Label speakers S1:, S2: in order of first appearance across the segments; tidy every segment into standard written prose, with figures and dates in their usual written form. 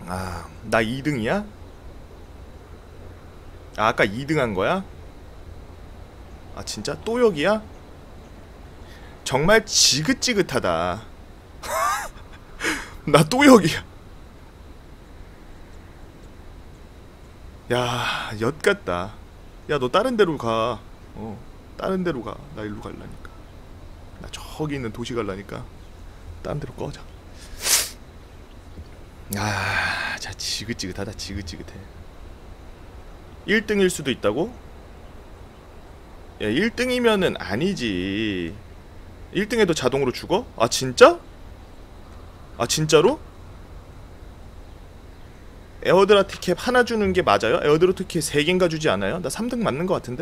S1: 아, 나 2등이야? 아, 아까 2등 한 거야? 아, 진짜? 또 여기야? 정말 지긋지긋하다. 나 또 여기야. 야, 엿 같다. 야, 너 다른 데로 가. 다른 데로 가. 나 일로 갈라니까. 나 저기 있는 도시 갈라니까. 다른 데로 꺼져. 아, 자, 지긋지긋하다. 지긋지긋해. 1등일 수도 있다고? 야, 1등이면은 아니지. 1등에도 자동으로 죽어? 아, 진짜? 아, 진짜로? 에어드랍 티켓 하나 주는 게 맞아요? 에어드랍 티켓 3개인가 주지 않아요? 나 3등 맞는 거 같은데?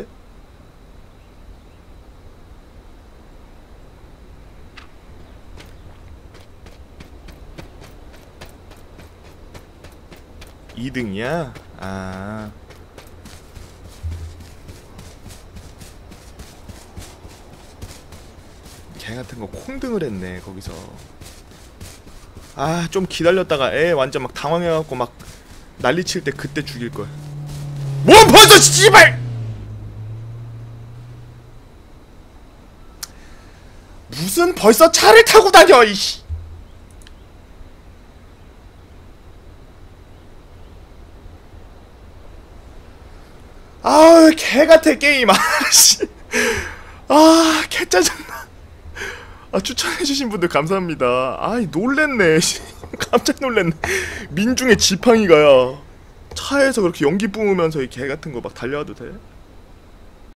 S1: (2등이야) 아, 걔같은 거 콩등을 했네 거기서. 아, 좀 기다렸다가 애 완전 막 당황해갖고 막 난리칠 때 그때 죽일걸. 뭐 벌써 씨발! 무슨 벌써 차를 타고 다녀 이씨. 아, 개같아 게임. 아씨. 아, 개짜증나. 아, 추천해주신 분들 감사합니다. 아이, 놀랬네. 깜짝 놀랬네. 민중의 지팡이가야. 차에서 그렇게 연기 뿜으면서 이 개같은 거 막 달려와도 돼?